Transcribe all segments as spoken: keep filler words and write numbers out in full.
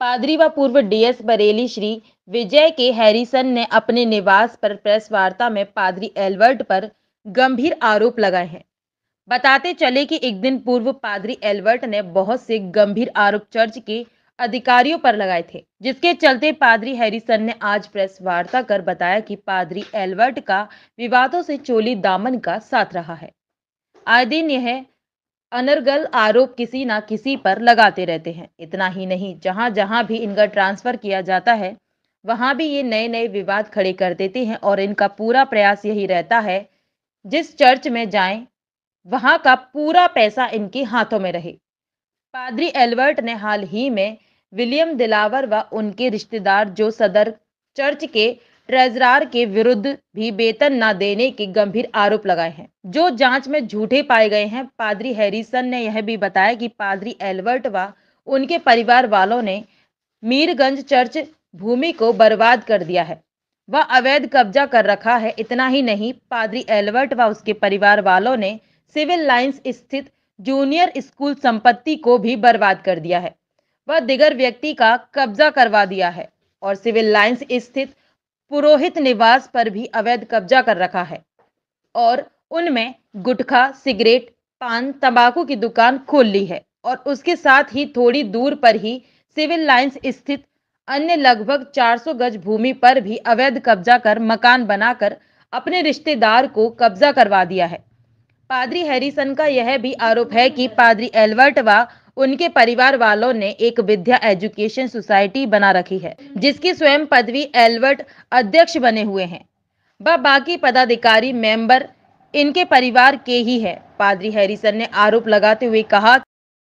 पादरी व पूर्व डीएस बरेली श्री विजय के हैरिसन ने अपने निवास पर प्रेस वार्ता में पादरी एल्बर्ट पर गंभीर आरोप लगाए हैं। बताते चले कि एक दिन पूर्व पादरी एल्बर्ट ने बहुत से गंभीर आरोप चर्च के अधिकारियों पर लगाए थे, जिसके चलते पादरी हैरिसन ने आज प्रेस वार्ता कर बताया कि पादरी एल्बर्ट का विवादों से चोली दामन का साथ रहा है। आए दिन यह अनर्गल आरोप किसी ना किसी पर लगाते रहते हैं। इतना ही नहीं, जहां जहां भी इनका ट्रांसफर किया जाता है वहां भी ये नए नए विवाद खड़े कर देते हैं और इनका पूरा प्रयास यही रहता है जिस चर्च में जाएं वहां का पूरा पैसा इनके हाथों में रहे। पादरी एल्बर्ट ने हाल ही में विलियम दिलावर व उनके रिश्तेदार जो सदर चर्च के ट्रेजरार के विरुद्ध भी वेतन न देने के गंभीर आरोप लगाए हैं, जो जांच में झूठे पाए गए हैं। पादरी हैरिसन ने यह भी बताया कि पादरी एल्बर्ट व उनके परिवार वालों ने मीरगंज चर्च भूमि को बर्बाद कर दिया है व अवैध कब्जा कर रखा है। इतना ही नहीं, पादरी एल्बर्ट व उसके परिवार वालों ने सिविल लाइंस स्थित जूनियर स्कूल संपत्ति को भी बर्बाद कर दिया है वह दिगर व्यक्ति का कब्जा करवा दिया है और सिविल लाइंस स्थित पुरोहित निवास पर भी अवैध कब्जा कर रखा है और उनमें गुटखा, सिगरेट, पान, तंबाकू की दुकान खोल ली है और उसके साथ ही थोड़ी दूर पर ही सिविल लाइंस स्थित अन्य लगभग चार सौ गज भूमि पर भी अवैध कब्जा कर मकान बनाकर अपने रिश्तेदार को कब्जा करवा दिया है। पादरी हैरिसन का यह भी आरोप है कि पादरी एल्बर्ट व उनके परिवार वालों ने एक विद्या एजुकेशन सोसाइटी बना रखी है, जिसकी स्वयं पदवी एल्बर्ट अध्यक्ष बने हुए हैं व बाकी पदाधिकारी मेंबर इनके परिवार के ही है। पादरी हैरिसन ने आरोप लगाते हुए कहा,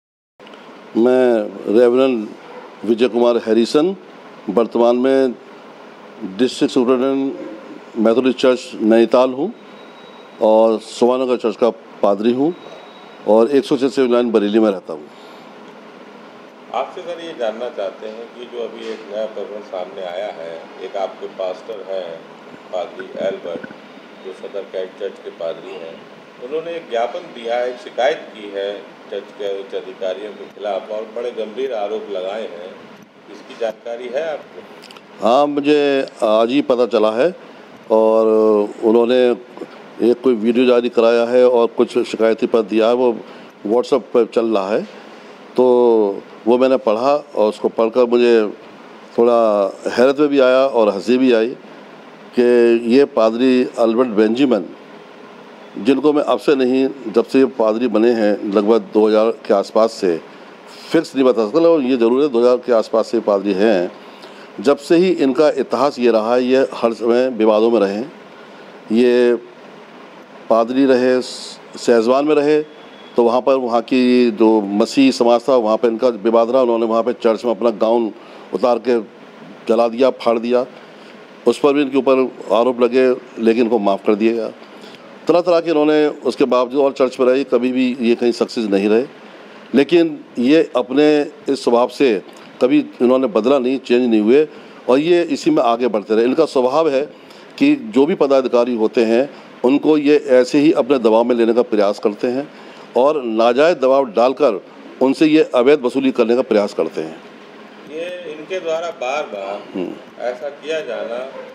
मैं रेवरेंड विजय कुमार हैरिसन वर्तमान में district superintendent Methodist church Nainital हूँ और सोवानगर चर्च का पादरी हूँ और एक सौ छः सिविल लाइन बरेली में रहता हूँ। आपसे सर ये जानना चाहते हैं कि जो अभी एक नया प्रकरण सामने आया है, एक आपके पास्टर हैं पादरी एल्बर्ट जो सदर कैट चर्च के पादरी हैं, उन्होंने एक ज्ञापन दिया है, एक शिकायत की है चर्च के उच्च अधिकारियों के खिलाफ और बड़े गंभीर आरोप लगाए हैं। इसकी जानकारी है आपको? हाँ, मुझे आज ही पता चला है और उन्होंने एक कोई वीडियो जारी कराया है और कुछ शिकायती पत्र दिया है, वो व्हाट्सएप पर चल रहा है। तो वो मैंने पढ़ा और उसको पढ़कर मुझे थोड़ा हैरत में भी आया और हंसी भी आई कि ये पादरी एल्बर्ट बेंजामिन, जिनको मैं अब से नहीं, जब से ये पादरी बने हैं लगभग दो हज़ार के आसपास से, फिक्स नहीं बता सकता, लेकिन ये ज़रूर है दो हज़ार के आसपास से पादरी हैं। जब से ही इनका इतिहास ये रहा है, ये हर समय विवादों में रहे। ये पादरी रहे, शेजवान में रहे तो वहाँ पर वहाँ की जो मसीही समाज था वहाँ पर इनका विवाद रहा। उन्होंने वहाँ पर चर्च में अपना गाउन उतार के जला दिया, फाड़ दिया, उस पर भी इनके ऊपर आरोप लगे, लेकिन इनको माफ़ कर दिया गया। तरह तरह के इन्होंने उसके बावजूद और चर्च में रहे, कभी भी ये कहीं सक्सेस नहीं रहे। लेकिन ये अपने इस स्वभाव से कभी इन्होंने बदला नहीं, चेंज नहीं हुए और ये इसी में आगे बढ़ते रहे। इनका स्वभाव है कि जो भी पदाधिकारी होते हैं उनको ये ऐसे ही अपने दबाव में लेने का प्रयास करते हैं और नाजायज़ दबाव डालकर उनसे ये अवैध वसूली करने का प्रयास करते हैं। ये इनके द्वारा बार बार ऐसा किया जाना,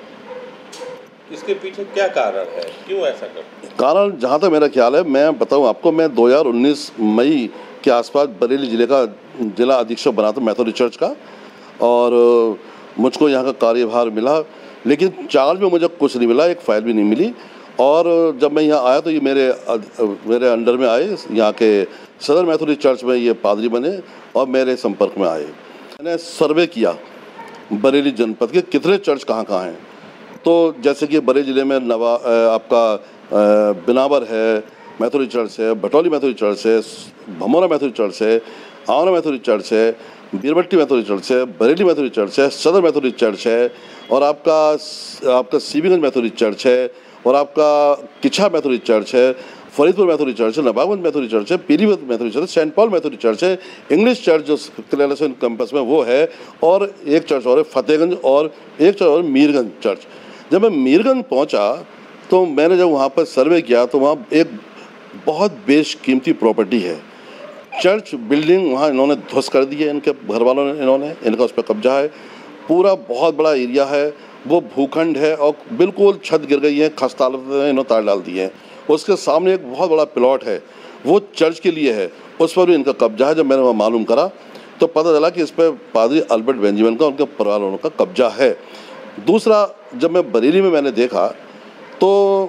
इसके पीछे क्या कारण है, क्यों ऐसा करते हैं? कारण जहाँ तक मेरा ख्याल है, मैं बताऊँ आपको, मैं दो हज़ार उन्नीस मई के आसपास बरेली ज़िले का जिला अधीक्षक बना था मेथोडिस्ट चर्च का और मुझको यहाँ का कार्यभार मिला, लेकिन चार्ज में मुझे कुछ नहीं मिला, एक फ़ाइल भी नहीं मिली। और जब मैं यहाँ आया तो ये मेरे मेरे अंडर में आए, यहाँ के सदर मेथोडिस्ट चर्च में ये पादरी बने और मेरे संपर्क में आए। मैंने सर्वे किया बरेली जनपद के कितने चर्च कहाँ कहाँ हैं। तो जैसे कि बरेली ज़िले में नवा आपका बिनावर है मेथोडिस्ट चर्च है, भटौली मेथोडिस्ट चर्च है, भमोरा मेथोडिस्ट चर्च है, आंवला मेथोडिस्ट चर्च है, बीरबट्टी मेथोडिस्ट चर्च है, बरेली मेथोडिस्ट चर्च है, सदर मेथोडिस्ट चर्च है और आपका आपका सीबीगंज मेथोडिस्ट चर्च है और आपका किच्छा मेथोडिस्ट चर्च है, फरीदपुर मेथोडिस्ट चर्च है, नवाबगंज मेथोडिस्ट चर्च है, पीलीभीत मेथोडिस्ट चर्च है, सेंट पॉल मेथोडिस्ट चर्च है, इंग्लिश चर्च जो क्लेरेंसन कैंपस में वो है और एक चर्च और है फतेहगंज और एक चर्च और मीरगंज चर्च। जब मैं मीरगंज पहुंचा तो मैंने जब वहाँ पर सर्वे किया तो वहाँ एक बहुत बेशकीमती प्रॉपर्टी है चर्च बिल्डिंग वहाँ इन्होंने ध्वस्त कर दी है, इनके घर वालों ने, इन्होंने इनका उस पर कब्जा है। पूरा बहुत बड़ा एरिया है, वो भूखंड है और बिल्कुल छत गिर गई है, खस्ता इन्होंने तार डाल दिए हैं। उसके सामने एक बहुत बड़ा प्लॉट है, वो चर्च के लिए है, उस पर भी इनका कब्जा है। जब मैंने वहाँ मालूम करा तो पता चला कि इस पर पादरी अल्बर्ट बेंजामिन का, उनके परिवार वालों का कब्जा है। दूसरा, जब मैं बरेली में मैंने देखा तो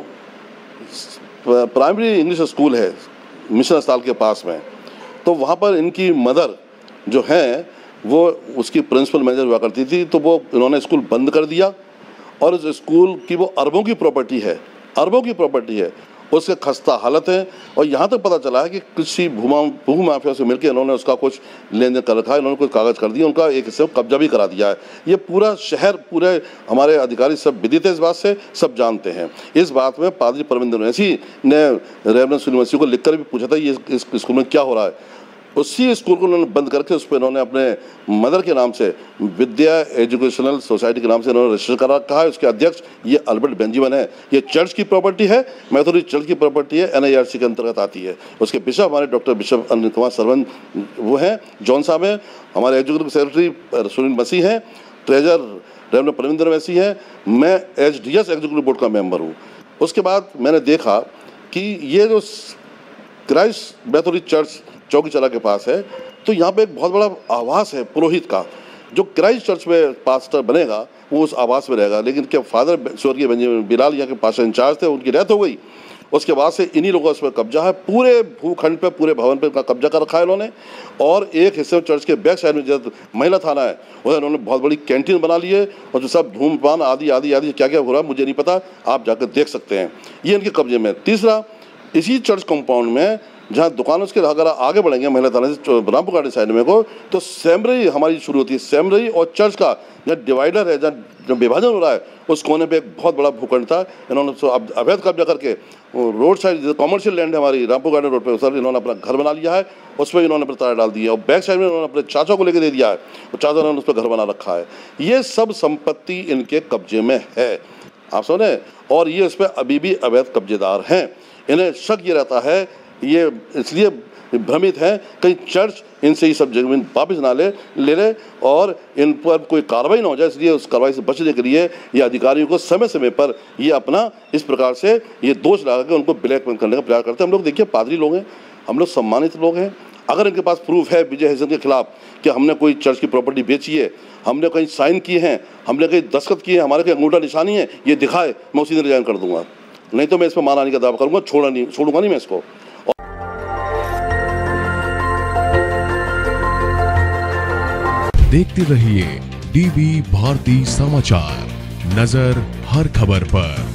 प्राइमरी इंग्लिश स्कूल है मिशन अस्पताल के पास में, तो वहाँ पर इनकी मदर जो हैं वो उसकी प्रिंसिपल मैनेजर हुआ करती थी, तो वो इन्होंने स्कूल बंद कर दिया और उस स्कूल की वो अरबों की प्रॉपर्टी है, अरबों की प्रॉपर्टी है, उसके खस्ता हालत है। और यहाँ तक पता चला है कि किसी भूमा भू माफिया से मिलकर इन्होंने उसका कुछ लेन देन कर रखा है, इन्होंने कुछ कागज़ कर दिया, उनका एक हिस्से कब्जा भी करा दिया है। ये पूरा शहर, पूरे हमारे अधिकारी सब विदित है इस बात से, सब जानते हैं। इस बात में पादरी परमिंदर वैसी ने रेवरेंड यूनिवर्सिटी को लिखकर भी पूछा था ये इस स्कूल में क्या हो रहा है। उसी स्कूल को उन्होंने बंद करके उस पर इन्होंने अपने मदर के नाम से विद्या एजुकेशनल सोसाइटी के नाम से इन्होंने रजिस्टर करा रखा है। उसके अध्यक्ष ये अल्बर्ट बेंजामिन है। ये चर्च की प्रॉपर्टी है, मैथोडिस्ट चर्च की प्रॉपर्टी है, एन आई आर सी के अंतर्गत आती है। उसके बिशप हमारे डॉक्टर बिशप अनिल कुमार सरवन वो हैं, जॉन साहब हैं, हमारे एजुकेटिव सेक्रेटरी सुनील मसीह हैं, ट्रेजर रेवरेंड परमिंदर वैसी हैं, मैं H D S executive board का मेंबर हूँ। उसके बाद मैंने देखा कि ये जो क्राइस्ट मैथोडिस्ट चर्च चौकी चला के पास है, तो यहाँ पे एक बहुत बड़ा आवास है पुरोहित का। जो क्राइस्ट चर्च में पास्टर बनेगा वो उस आवास में रहेगा, लेकिन क्या फादर स्वर्गीय बेंजामिन बिलाल यहाँ के पास्टर इंचार्ज थे, उनकी डेथ हो गई। उसके बाद से इन्हीं लोगों का उस पर कब्जा है, पूरे भूखंड पे, पूरे भवन पे कब्जा कर रखा है इन्होंने। और एक हिस्से में चर्च के बैक साइड में जो महिला थाना है उधर इन्होंने बहुत बड़ी कैंटीन बना ली है, और जो सब धूमपान आदि आदि आदि क्या क्या हो रहा है मुझे नहीं पता, आप जाकर देख सकते हैं, ये इनके कब्जे में। तीसरा, इसी चर्च कंपाउंड में जहाँ दुकान उसके अगर आगे बढ़ेंगे महिला थाने से रामपुर गार्डन साइड में को, तो सेमरई हमारी शुरू होती है। सेमरई और चर्च का जहाँ डिवाइडर है, जहाँ जो विभाजन हो रहा है, उस कोने पे एक बहुत बड़ा भूखंड था। इन्होंने तो अब अवैध कब्जा करके रोड साइड कॉमर्शियल लैंड है हमारी रामपुर गार्डन रोड पे, उस पर इन्होंने अपना घर बना लिया है, उस पर इन्होंने अपना तार डाल दिया। और बैक साइड में इन्होंने अपने चाचा को लेकर दे दिया है, और चाचा ने उस पर घर बना रखा है। ये सब संपत्ति इनके कब्जे में है, आप सुने, और ये उस पर अभी भी अवैध कब्जेदार हैं। इन्हें शक ये रहता है, ये इसलिए भ्रमित है कहीं चर्च इनसे ये सब जमीन वापस ना ले ले ले और इन पर कोई कार्रवाई ना हो जाए, इसलिए उस कार्रवाई से बचने के लिए ये अधिकारियों को समय समय पर ये अपना इस प्रकार से ये दोष लगा के उनको ब्लैकमेल करने का प्रयास करते हैं। हम लोग देखिए पादरी लोग हैं, हम लोग सम्मानित लोग हैं, अगर इनके पास प्रूफ है विजय हेजन के खिलाफ कि हमने कोई चर्च की प्रॉपर्टी बेची है, हमने कहीं साइन किए हैं, हमने कहीं दस्तखत किए हैं, हमारे कहीं अंगूठा निशानी है, ये दिखाए, मैं उसी दिन रिजाइन कर दूंगा, नहीं तो मैं इस पर मानहानि का दावा करूंगा, छोड़ा नहीं छोड़ूंगा नहीं मैं इसको। देखते रहिए डीबी भारती समाचार, नजर हर खबर पर।